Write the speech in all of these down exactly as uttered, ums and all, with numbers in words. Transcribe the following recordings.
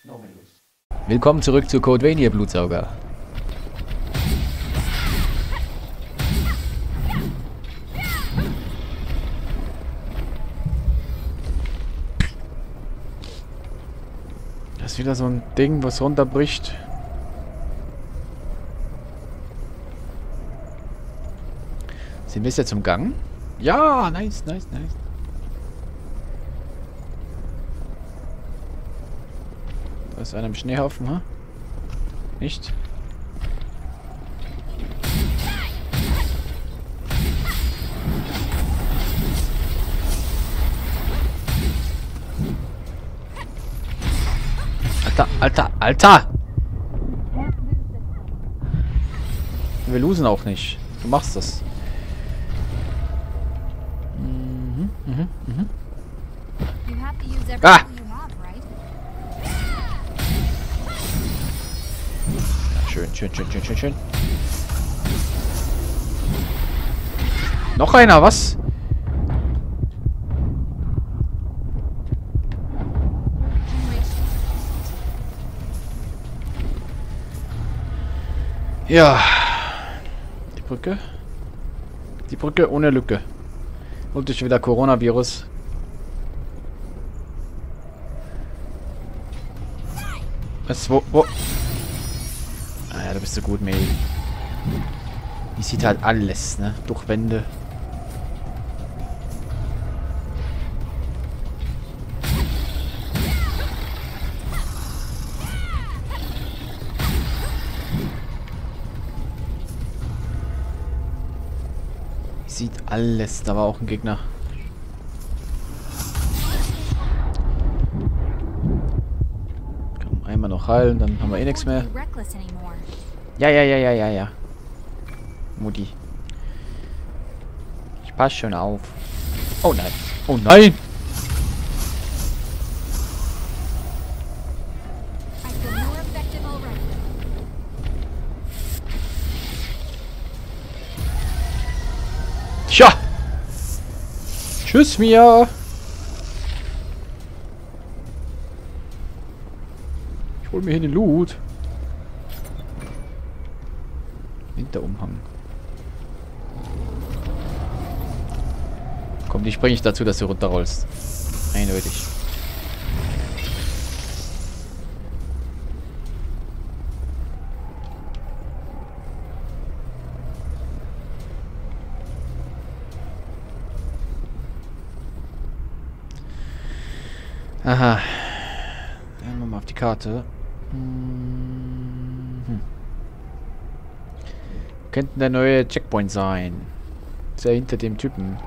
Willkommen zurück zu Codevania, Blutsauger. Das ist wieder so ein Ding, was runterbricht. Sind wir jetzt zum Gang? Ja, nice, nice, nice. Da ist einer im Schneehaufen, ha? Nicht? Alter, Alter, Alter! Wir losen auch nicht. Du machst das. Mhm, mhm, mhm. Ah! Ja, schön, schön, schön, schön, schön, schön. Noch einer, was? Ja. Die Brücke. Die Brücke ohne Lücke. Und ist wieder Coronavirus. Was, wo, wo? Ah ja, da bist du gut, May. Die sieht halt alles, ne? Durch Wände. Sieht alles. Da war auch ein Gegner. Komm, einmal noch heilen, dann haben wir eh nichts mehr. Ja, ja, ja, ja, ja, ja. Mutti. Ich passe schon auf. Oh nein. Oh nein. Tja! Tschüss, Mia! Ich hol mir hier den Loot. Hinterumhang. Komm, dich bringe ich dazu, dass du runterrollst. Eindeutig. Aha. Gehen wir mal auf die Karte. Hm. Könnte der neue Checkpoint sein. Ist er hinter dem Typen.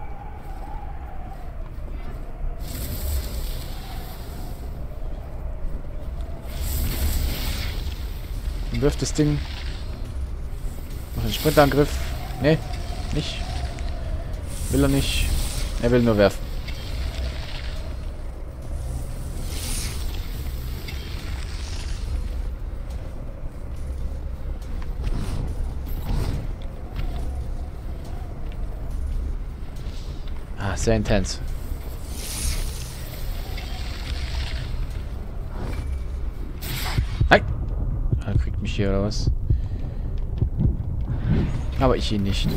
Und wirft das Ding. Noch einen Sprintangriff. Ne, nicht. Will er nicht. Er will nur werfen. Sehr intens. Nein! Er kriegt mich hier oder was? Aber ich ihn nicht.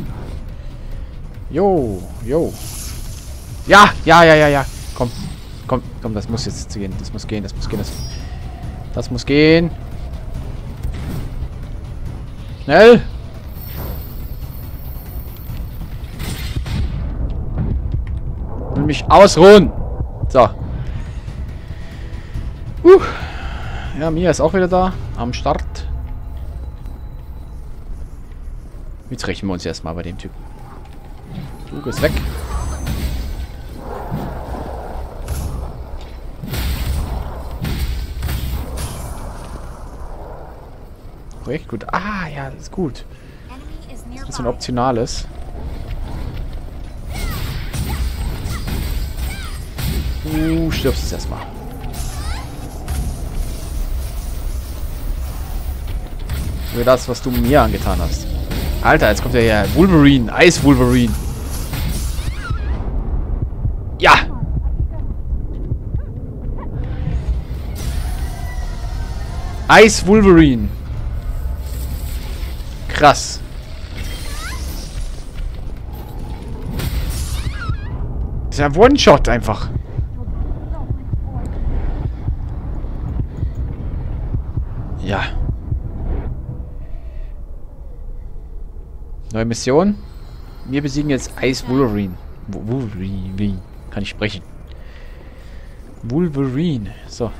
Jo, jo. Ja, ja, ja, ja, ja. Komm, komm, komm, das muss jetzt gehen. Das muss gehen, das muss gehen. Das, das muss gehen. Schnell! Mich ausruhen. So. Uh. Ja, Mia ist auch wieder da. Am Start. Jetzt rächen wir uns erstmal bei dem Typen. Du gehst weg. Projekt gut. Ah, ja, das ist gut. Das ist ein optionales. Du stirbst es erstmal. Für das, was du mir angetan hast. Alter, jetzt kommt ja hier Wolverine, Eis Wolverine. Ja! Ice Wolverine. Krass. Das ist ja One-Shot einfach. Ja. Neue Mission. Wir besiegen jetzt Ice Wolverine. Wolverine. Kann ich sprechen. Wolverine. So.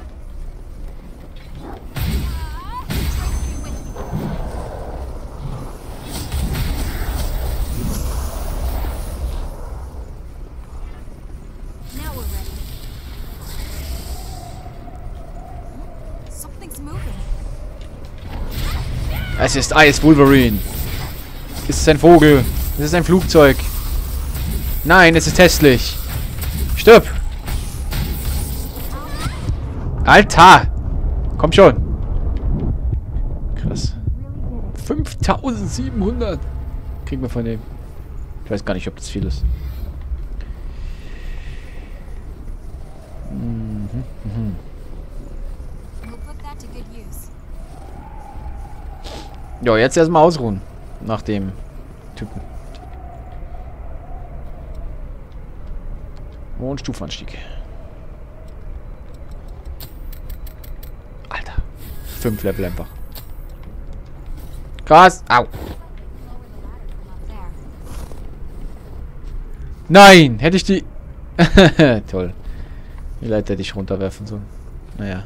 Es ist Ice Wolverine. Es ist ein Vogel. Es ist ein Flugzeug. Nein, es ist hässlich. Stirb. Alter. Komm schon. Krass. fünftausendsiebenhundert. Kriegen wir von dem. Ich weiß gar nicht, ob das viel ist. Mhm, mhm. Ja, jetzt erstmal ausruhen. Nach dem Typen. Und Stufenanstieg. Alter. Fünf Level einfach. Krass. Au. Nein! Hätte ich die... Toll. Die Leiter hätte ich runterwerfen sollen. Naja.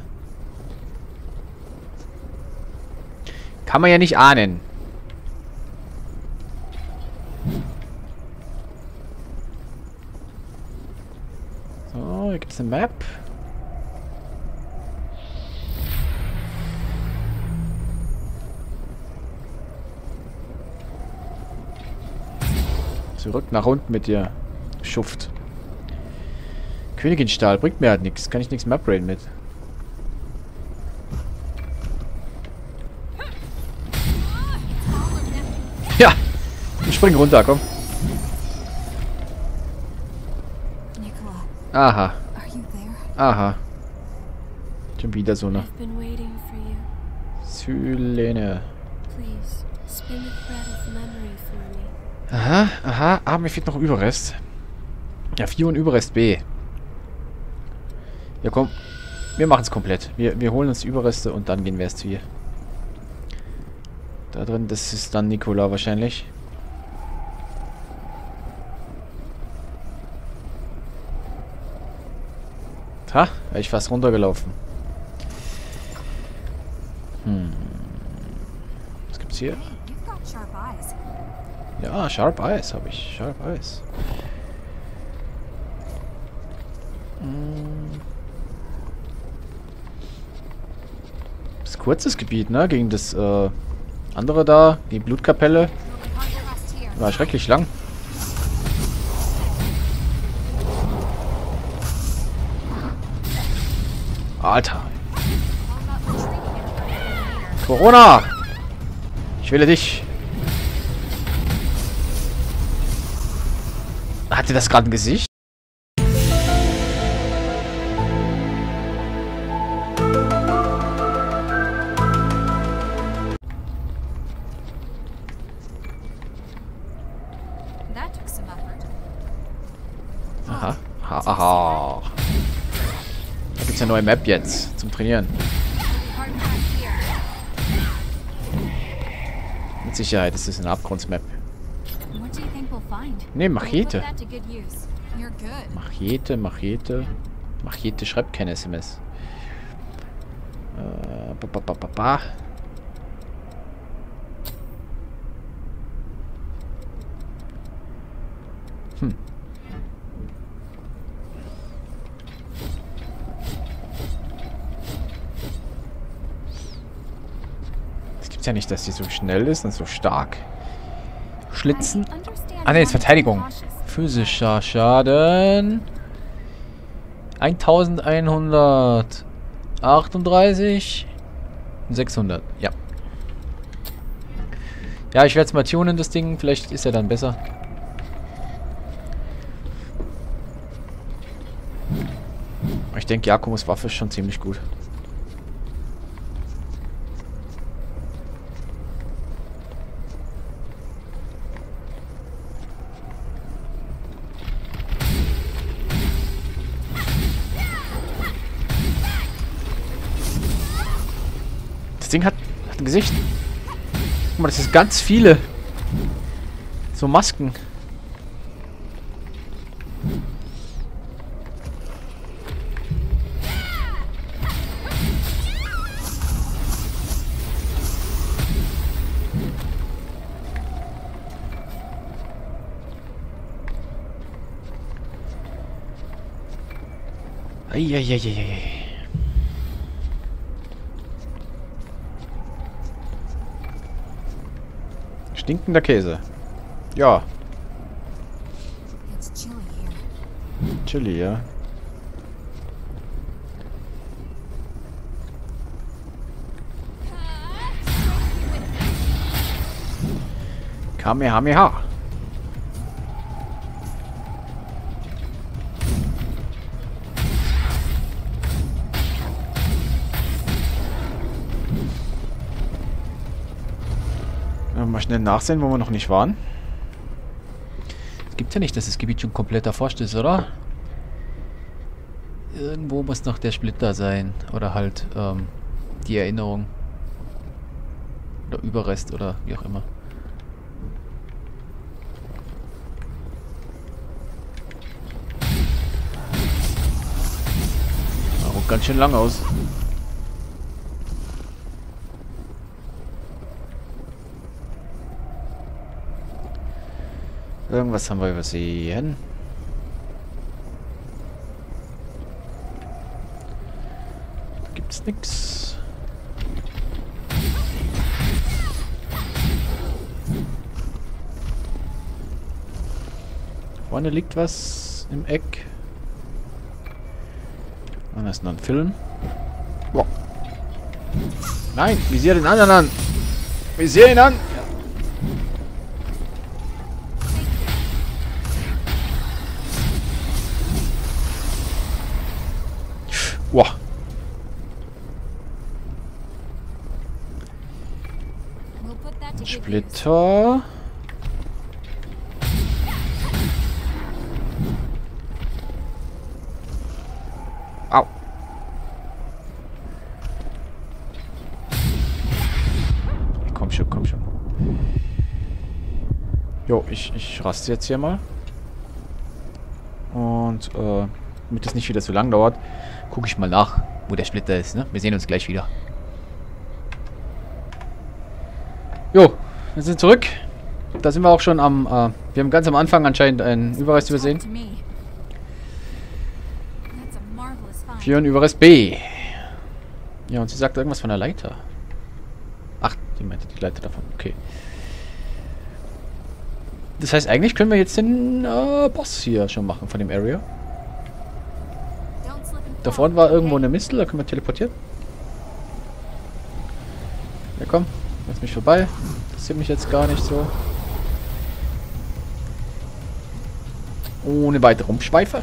Kann man ja nicht ahnen. So, hier gibt es eine Map. Zurück nach unten mit dir. Schuft. Königinstahl bringt mir halt nichts. Kann ich nichts mehr upgraden mit. Ja! Ich spring runter, komm. Aha. Aha. Schon wieder so eine. Sylene. Aha, aha. Ah, mir fehlt noch Überrest. Ja, vier und Überrest B. Ja, komm. Wir machen es komplett. Wir, wir holen uns Überreste und dann gehen wir erst hier. Da drin, das ist dann Nikola wahrscheinlich. Ha, wäre ich fast runtergelaufen. Hm. Was gibt's hier? Ja, Sharp Eyes habe ich. Sharp Eyes. Hm. Das ist ein kurzes Gebiet, ne? Gegen das äh, andere da, die Blutkapelle. War schrecklich lang. Alter. Corona! Ich wähle dich. Hatte das gerade ein Gesicht? Aha. Aha. Aha. Da gibt es eine neue Map jetzt zum Trainieren. Mit Sicherheit ist es eine Abgrundsmap. Ne, Machete. Machete, Machete. Machete schreibt keine S M S. Äh, ba, ba, ba, ba, ba. Hm. Es gibt's ja nicht, dass die so schnell ist und so stark. Schlitzen. Ah ne, ist Verteidigung. Physischer Schaden. eintausendeinhundertachtunddreißig. sechshundert. Ja. Ja, ich werde es mal tunen, das Ding. Vielleicht ist er dann besser. Ich denke, Jakobs Waffe ist schon ziemlich gut. Das Ding hat, hat ein Gesicht. Guck mal, das ist ganz viele. So Masken. Eieieiei. Stinkender Käse. Ja. Chili, ja. Kamehameha. Mal schnell nachsehen, wo wir noch nicht waren. Es gibt ja nicht, dass das Gebiet schon komplett erforscht ist, oder? Irgendwo muss noch der Splitter sein. Oder halt ähm, die Erinnerung. Oder Überrest oder wie auch immer. Sieht ganz schön lang aus. Irgendwas haben wir übersehen. Da gibt's nichts. Vorne liegt was im Eck. Und das ist noch ein Film. Wow. Nein, visier den anderen an. Visier ihn an. Wow. Splitter. Au. Komm schon, komm schon. Jo, ich, ich raste jetzt hier mal. Und, äh, damit es nicht wieder zu lang dauert, gucke ich mal nach, wo der Splitter ist, ne? Wir sehen uns gleich wieder. Jo, wir sind zurück. Da sind wir auch schon am, äh, wir haben ganz am Anfang anscheinend einen Überrest übersehen. Für einen Überrest B. Ja, und sie sagt irgendwas von der Leiter. Ach, die meinte die Leiter davon, okay. Das heißt, eigentlich können wir jetzt den äh, Boss hier schon machen von dem Area. Da vorne war irgendwo eine Mistel, da können wir teleportieren. Ja komm, lass mich vorbei. Das interessiert mich jetzt gar nicht so. Ohne weitere Umschweife.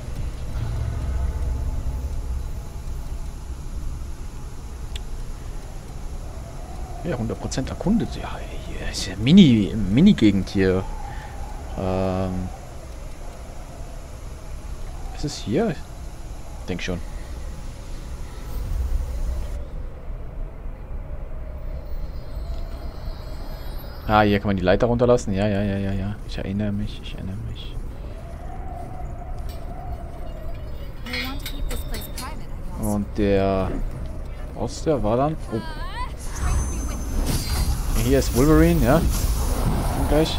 Ja, hundert Prozent erkundet. Ja, hier ist ja Mini, Mini-Gegend hier. Ähm. Ist es hier? Ich denke schon. Ah, hier kann man die Leiter runterlassen. Ja, ja, ja, ja, ja. Ich erinnere mich, ich erinnere mich. Und der Boss, der war dann... Oh. Hier ist Wolverine, ja. Und gleich.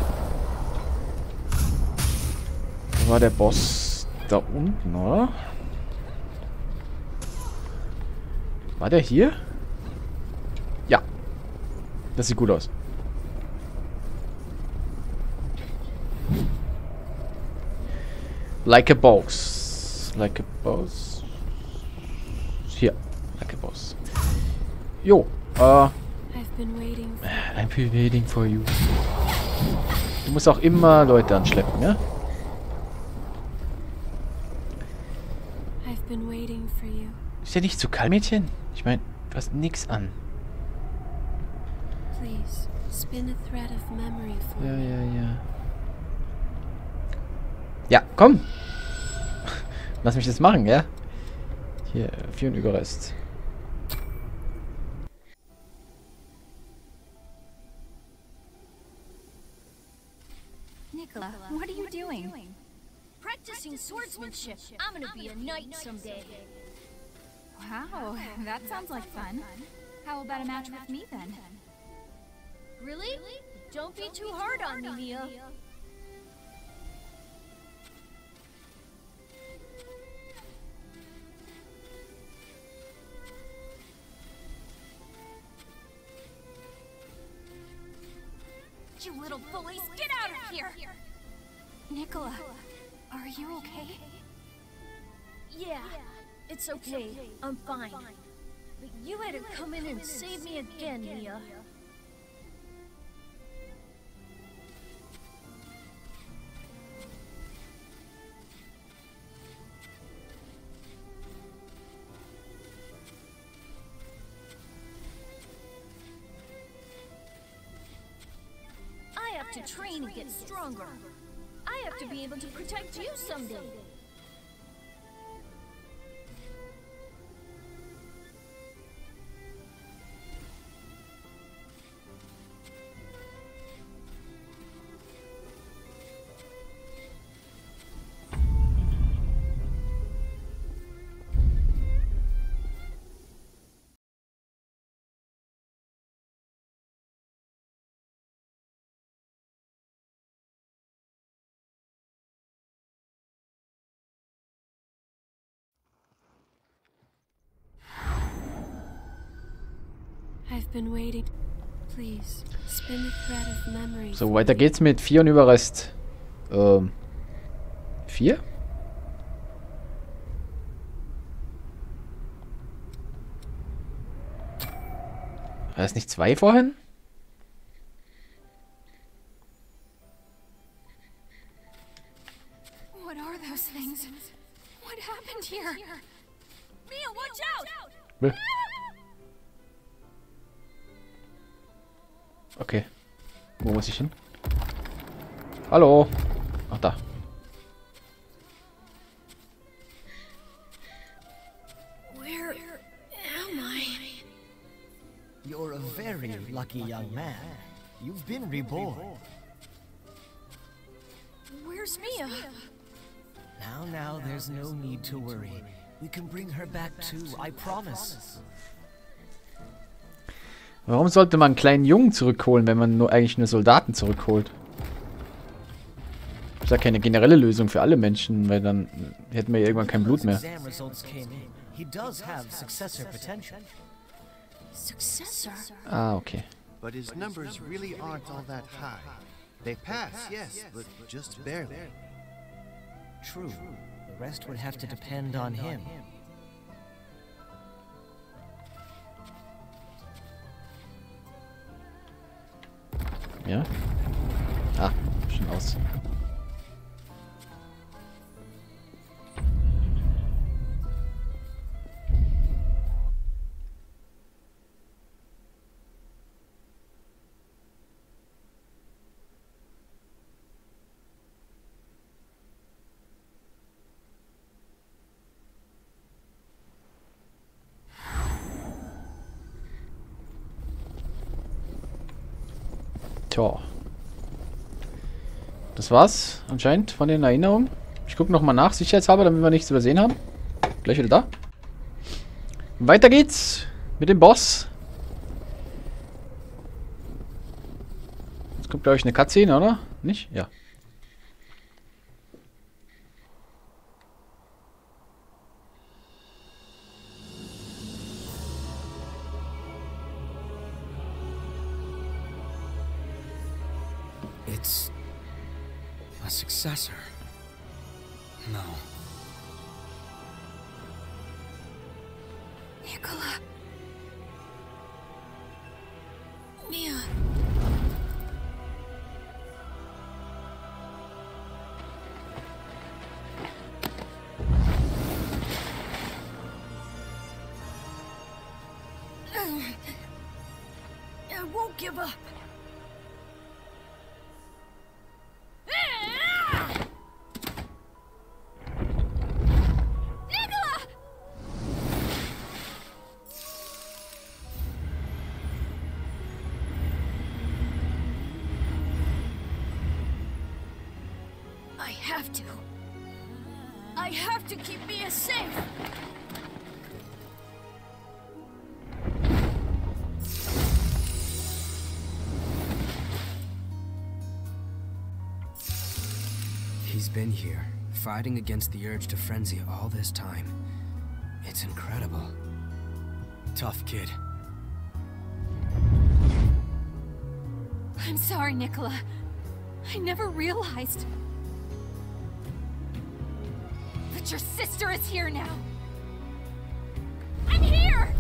Da war der Boss da unten, oder? War der hier? Ja. Das sieht gut aus. Like a boss. Like a boss. Hier. Like a boss. Jo. Äh. I've been waiting for you. Du musst auch immer Leute anschleppen, ja? I've been waiting for you. Ist ja nicht zu kalt, Mädchen? Ich meine, du hast nix an. Please, spin a thread of memory for ja, ja, ja. Ja, komm. Lass mich das machen, ja? Hier, für einen Überrest. Nicola, what are you doing? Practicing swordsmanship. I'm gonna be a knight someday. Wow, that sounds like fun. How about a match with me then? Really? Don't be too hard on me, Mia. You little bullies, get out of here! Nicola, are you okay? Yeah, it's okay. I'm fine. But you had to come in and save me again, Mia. I have to train and get stronger. I have to be able to protect you someday. I've been waiting. Please, spin the thread of memories. So, weiter geht's mit vier und Überrest. Ähm. vier? War das nicht zwei vorhin? What are those things? What happened here? Mia, watch out! Bäh. Okay. Wo muss ich hin? Hallo. Ach, da. Where am I? You're a very lucky young man. You've been reborn. Where's Mia? Now, now, there's no need to worry. We can bring her back too, I promise. Warum sollte man einen kleinen Jungen zurückholen, wenn man nur eigentlich nur Soldaten zurückholt? Das ist ja keine generelle Lösung für alle Menschen, weil dann hätten wir ja irgendwann kein Blut mehr. Ah, okay. But his numbers really aren't all that high. They pass, yes, but just barely. True. The rest would have to depend on him. Ja? Ah, schon aus. Tja. Das war's anscheinend von den Erinnerungen. Ich gucke nochmal nach, sicherheitshalber, damit wir nichts übersehen haben. Gleich wieder da. Weiter geht's mit dem Boss. Jetzt kommt, glaube ich, eine Cutscene, oder? Nicht? Ja. It's a successor. No. Nicola. Mia. I won't give up. have to. I have to keep Mia safe. He's been here, fighting against the urge to frenzy all this time. It's incredible. Tough kid. I'm sorry, Nicola. I never realized. But your sister is here now. I'm here!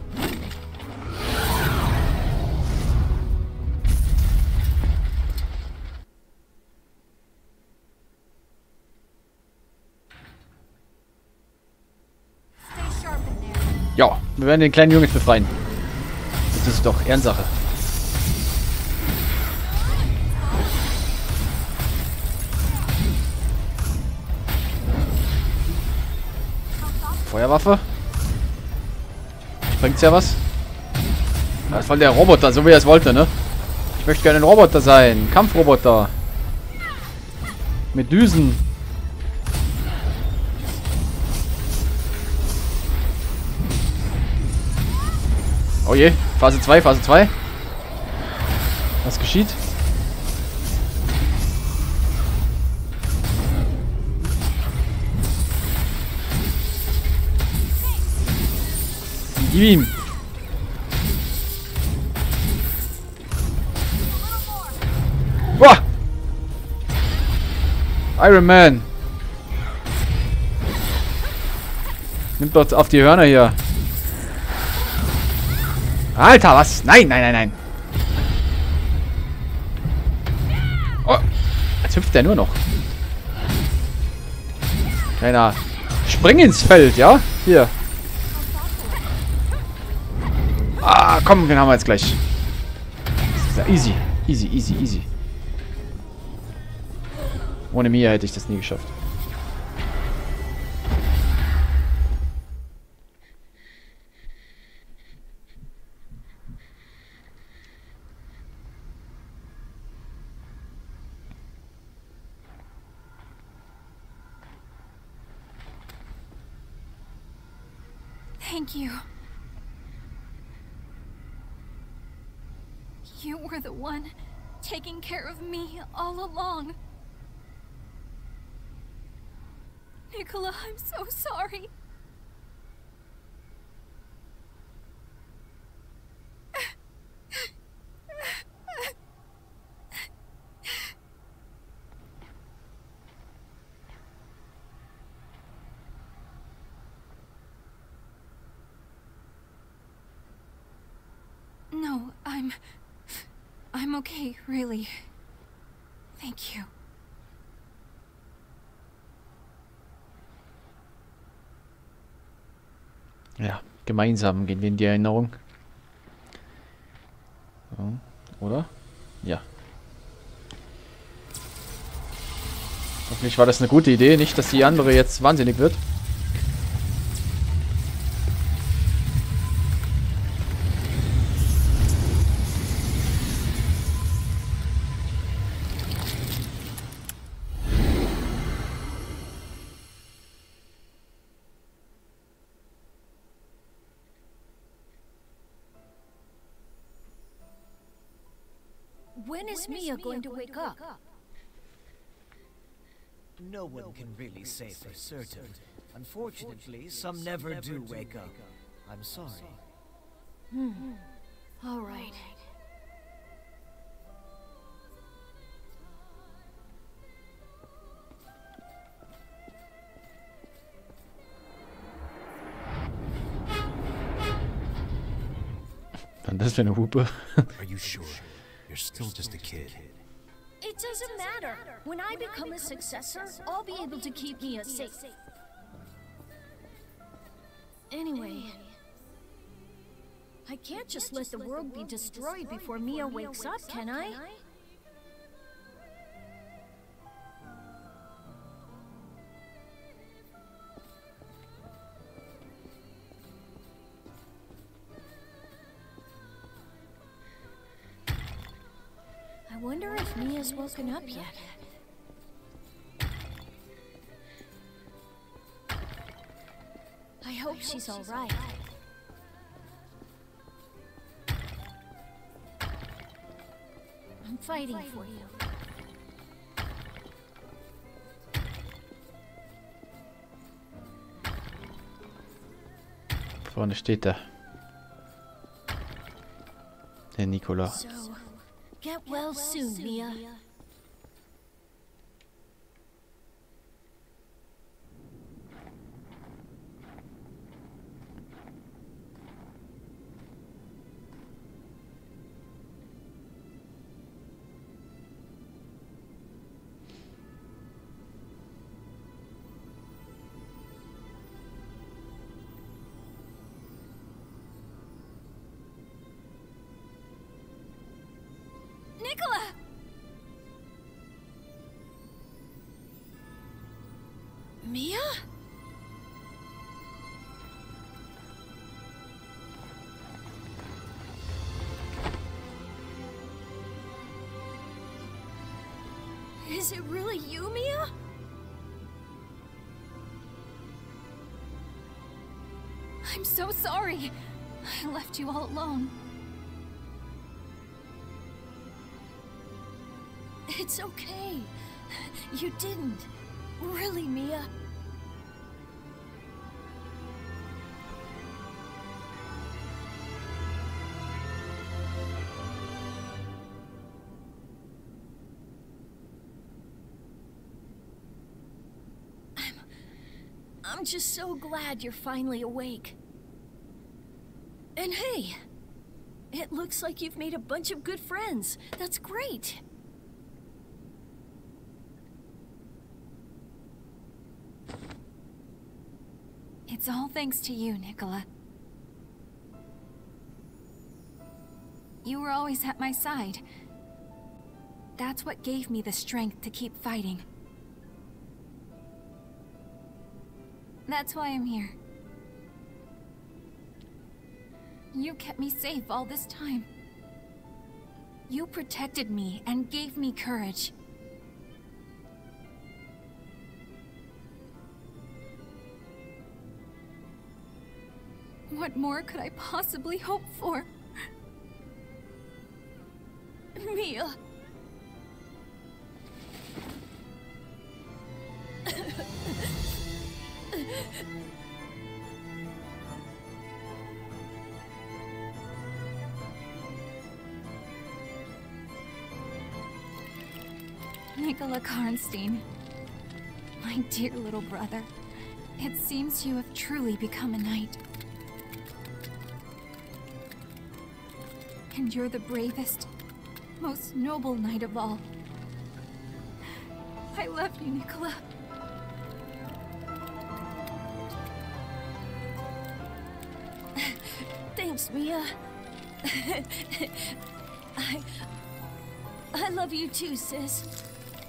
Stay sharp in there. Ja, wir werden den kleinen Jungen befreien. Das ist doch Ehrensache. Feuerwaffe. Bringt's ja was? Das ist voll der Roboter, so wie er es wollte, ne? Ich möchte gerne ein Roboter sein. Kampfroboter. Mit Düsen. Oh je, Phase zwei, Phase zwei. Was geschieht? Gib ihm. Boah. Iron Man. Nimmt doch auf die Hörner hier. Alter, was? Nein, nein, nein, nein. Oh. Jetzt hüpft der nur noch. Keiner. Spring ins Feld, ja? Hier. Ah, komm, den haben wir jetzt gleich. Das ist ja easy. Easy, easy, easy. Ohne Mia hätte ich das nie geschafft. Thank you. You were the one taking care of me all along. Nicola, I'm so sorry. No, I'm... I'm okay, really. Thank you. Ja, gemeinsam gehen wir in die Erinnerung. So, oder? Ja. Hoffentlich war das eine gute Idee, nicht, dass die andere jetzt wahnsinnig wird. When is Mia going to wake up? No one can really say for certain. Unfortunately, some never do wake up. I'm sorry. Hmm. All right. Und das für eine Hupe. Are you sure? You're still just a kid. It doesn't matter. When I become a successor, I'll be able to keep Mia safe. Anyway, I can't just let the world be destroyed before Mia wakes up, can I? I wonder if Mia's woken up yet. she's all right. I'm fighting for you. Vorne steht er. Der Nikola. So, get well soon, Mia. Nicola! Mia? Is it really you, Mia? I'm so sorry. I left you all alone. It's okay. You didn't. Really, Mia. I'm... I'm just so glad you're finally awake. And hey, it looks like you've made a bunch of good friends. That's great. It's all thanks to you, Nicola. You were always at my side. That's what gave me the strength to keep fighting. That's why I'm here. You kept me safe all this time. You protected me and gave me courage. What more could I possibly hope for? Mia. Nicola Karnstein, my dear little brother, it seems you have truly become a knight. And you're the bravest, most noble knight of all. I love you, Nicola. Thanks, Mia. I... I love you too, sis.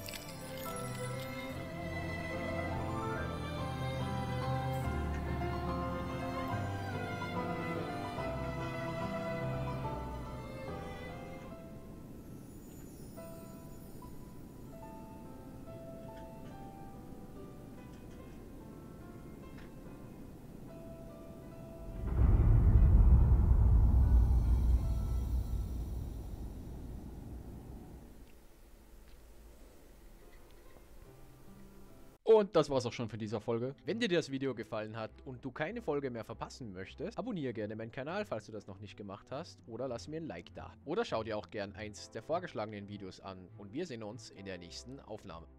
Und das war's auch schon für diese Folge. Wenn dir das Video gefallen hat und du keine Folge mehr verpassen möchtest, abonniere gerne meinen Kanal, falls du das noch nicht gemacht hast, oder lass mir ein Like da. Oder schau dir auch gern eins der vorgeschlagenen Videos an und wir sehen uns in der nächsten Aufnahme.